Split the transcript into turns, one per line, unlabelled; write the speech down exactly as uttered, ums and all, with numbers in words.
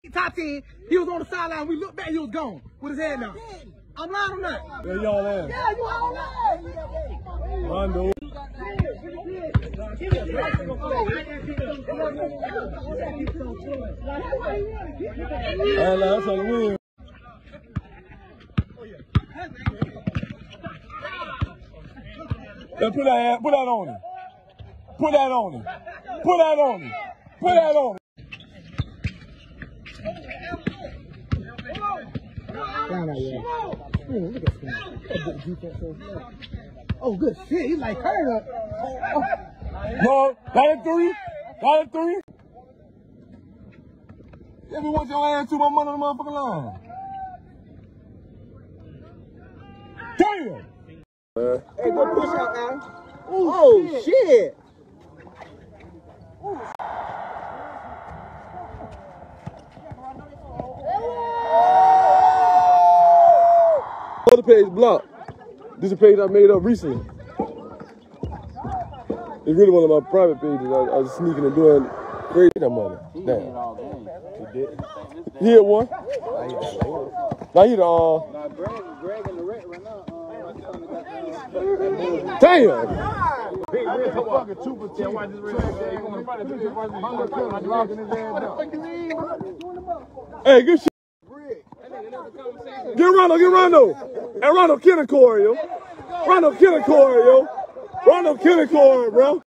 Top ten, he was on the sideline. We looked back, he was gone with his head down. I'm lying on that.
Where y'all at?
Yeah, you all that.
Rondo. All right, that's on the win. Yeah, put that, put that on him. Put that on him. Put that on him. Put that on him.
Down that way. Man, look at him. Good defense. Oh, good shit. He's like, hurry up. Oh.
No, got it three. Got it three. Let me want your ass to my money on the motherfucking line. Damn.
Hey, go push out, Al. Oh, shit. shit.
Other page blocked. This is a page I made up recently. It's really one of my private pages. I, I was sneaking and doing crazy money. Damn. He did. He hit one. Now he the uh. Greg in the red right now. Damn. Hey, good shit. Get Rondo, get Rondo. And Rondo Killin Corey, yo. Rondo Killin Corey, yo. Rondo Killin Corey, bro.